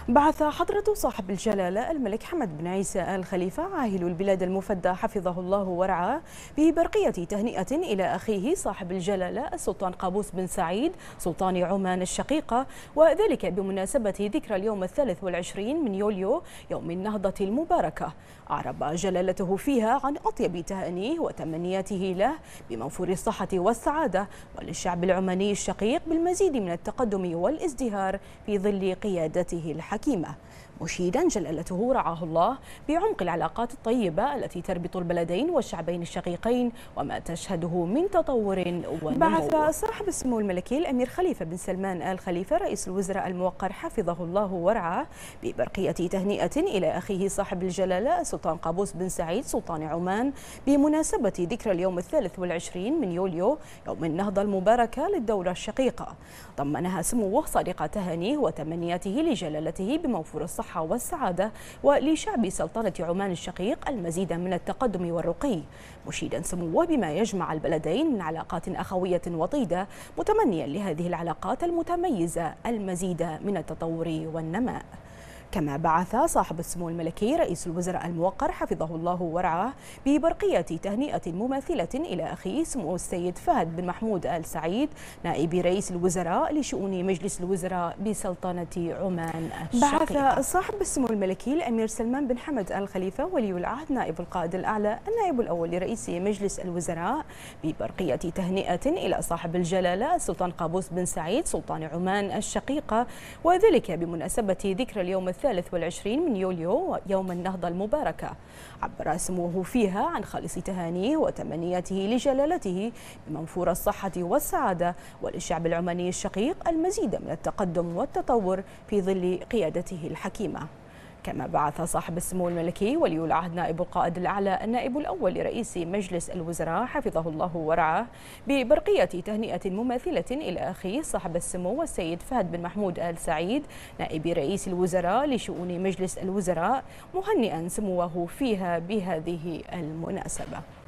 بعث حضرة صاحب الجلالة الملك حمد بن عيسى آل خليفة عاهل البلاد المفدى حفظه الله ورعاه ببرقية تهنئة إلى أخيه صاحب الجلالة السلطان قابوس بن سعيد سلطان عمان الشقيقة، وذلك بمناسبة ذكرى اليوم 23 من يوليو يوم النهضة المباركة. أعرب جلالته فيها عن أطيب تهانيه وتمنياته له بموفور الصحة والسعادة، وللشعب العماني الشقيق بالمزيد من التقدم والازدهار في ظل قيادته الحكيمة، مشيدا جلالته رعاه الله بعمق العلاقات الطيبة التي تربط البلدين والشعبين الشقيقين وما تشهده من تطور ونمو. بعث صاحب السمو الملكي الأمير خليفة بن سلمان آل خليفة رئيس الوزراء الموقر حفظه الله ورعاه ببرقية تهنئة إلى أخيه صاحب الجلالة السلطان قابوس بن سعيد سلطان عمان بمناسبة ذكرى اليوم 23 من يوليو يوم النهضة المباركة للدولة الشقيقة، ضمنها سموه صادق تهانيه وتمنياته لجلالته بموفور الصحة والسعادة ولشعب سلطنة عمان الشقيق المزيد من التقدم والرقي، مشيدا سموه بما يجمع البلدين من علاقات أخوية وطيدة، متمنيا لهذه العلاقات المتميزة المزيد من التطور والنماء. كما بعث صاحب السمو الملكي رئيس الوزراء الموقر حفظه الله ورعاه ببرقية تهنئة مماثلة إلى أخيه سمو السيد فهد بن محمود آل سعيد نائب رئيس الوزراء لشؤون مجلس الوزراء بسلطنة عمان الشقيقة. بعث صاحب السمو الملكي الأمير سلمان بن حمد آل خليفة ولي العهد نائب القائد الأعلى النائب الأول لرئيس مجلس الوزراء ببرقية تهنئة إلى صاحب الجلالة السلطان قابوس بن سعيد سلطان عمان الشقيقة، وذلك بمناسبة ذكرى اليوم 23 من يوليو يوم النهضة المباركة. عبر سموه فيها عن خالص تهانيه وتمنياته لجلالته بموفور الصحة والسعادة وللشعب العماني الشقيق المزيد من التقدم والتطور في ظل قيادته الحكيمة. كما بعث صاحب السمو الملكي ولي العهد نائب القائد الأعلى النائب الأول لرئيس مجلس الوزراء حفظه الله ورعاه ببرقية تهنئة مماثلة إلى أخيه صاحب السمو السيد فهد بن محمود آل سعيد نائب رئيس الوزراء لشؤون مجلس الوزراء، مهنئا سموه فيها بهذه المناسبة.